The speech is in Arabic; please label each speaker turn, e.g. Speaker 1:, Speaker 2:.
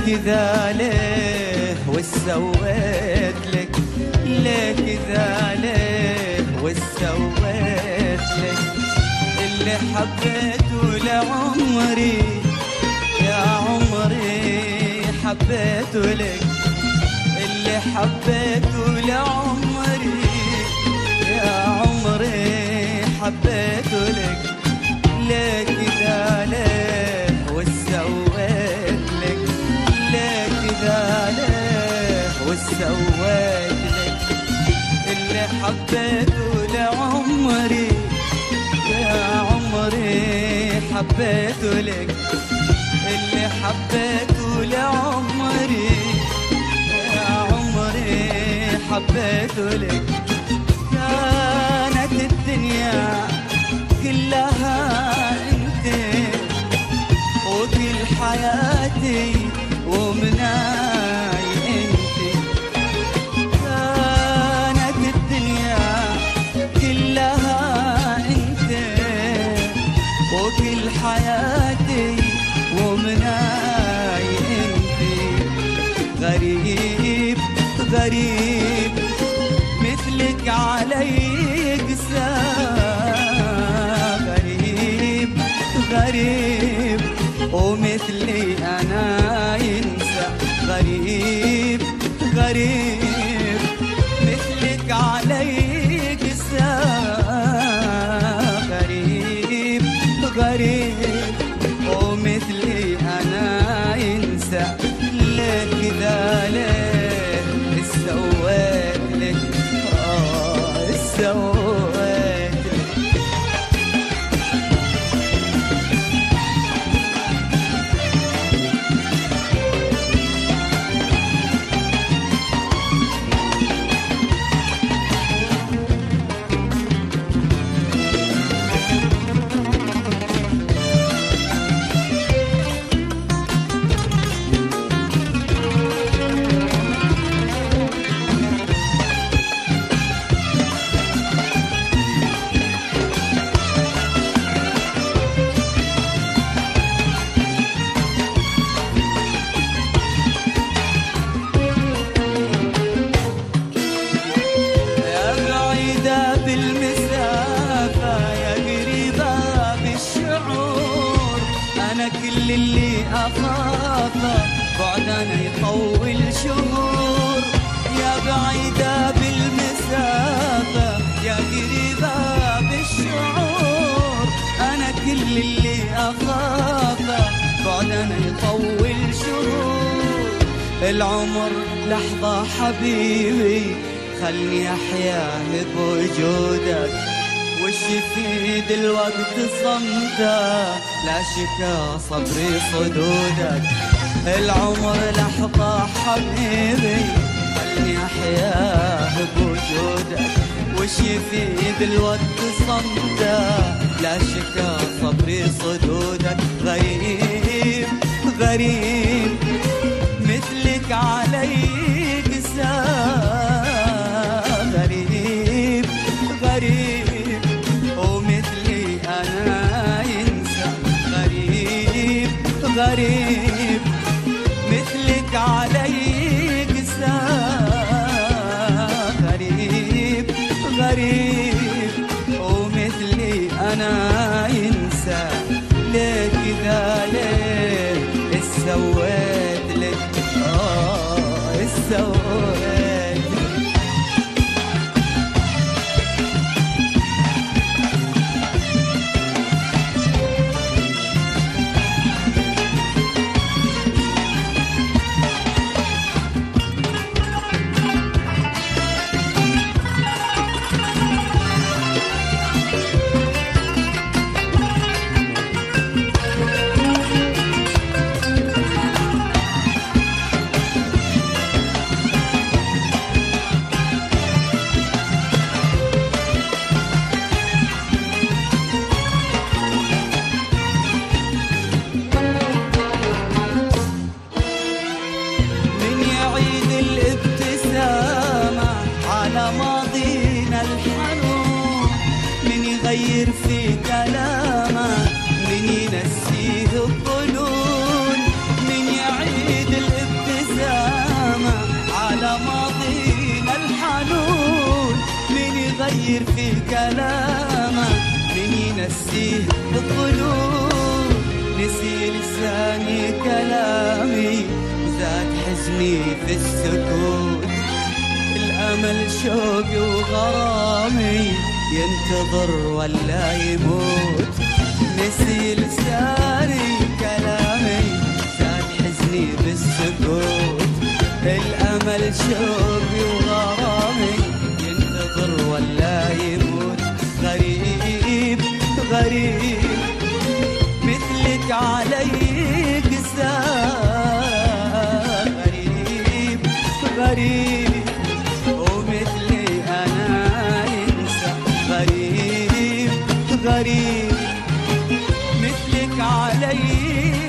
Speaker 1: كذا ليه وش سويت لك؟ ليه كذا ليه وش سويت لك؟ اللي حبيته لعمري يا عمري حبيته لك، اللي حبيته لعمري يا عمري حبيته لك. ليه كذا ليه وش سويت لك؟ ليه كذا ليه وش سويت لك؟ اللي حبيته لعمري يا عمري حبيته لك، اللي حبيته لعمري يا عمري حبيته لك. كانت الدنيا كلها انت وكل حياتي ومناي انت. كانت الدنيا كلها انت وكل حياتي ومناي انت. غريب غريب مثلك علي قسى، غريب غريب ومثلي انا ينسى. غريب غريب مثلك علي قسى، غريب غريب ومثلي انا ينسى. ليه كذا ليه ايش سويت لك؟ ايش سويت لك؟ كل اللي أخافه بعدنا يطول شهور. يا بعيدة بالمسافة يا قريبة بالشعور، أنا كل اللي أخافه بعدنا يطول شهور. العمر لحظة حبيبي خلني أحياه بوجودك، وش يفيد الوقت صمته لا شكا صبري صدودك. العمر لحظة حبيبي خلني أحياه بوجودك، وش يفيد الوقت صمته لا شكا صبري صدودك. غريب غريب مثلك علي قسى، غريب غريب ومثلي أنا ينسى. غريب غريب مثلك علي قسى، غريب غريب ومثلي أنا ينسى. ليه كذا ليه ايش سويت لك؟ ايش سويت لك؟ يغير في كلامه، من ينسيه الظنون، من يعيد نسيه الظلوم، نسي لساني كلامي وزاد حزني في السكوت. الأمل شوقي وغرامي ينتظر ولا يموت. نسي لساني كلامي زاد حزني بالسكوت. الأمل شوقي وغرامي ينتظر ولا يموت. غريب غريب مثلك علي قساء، غريب غريب ومثلي أنا ينسى. غريب غريب مثلك علي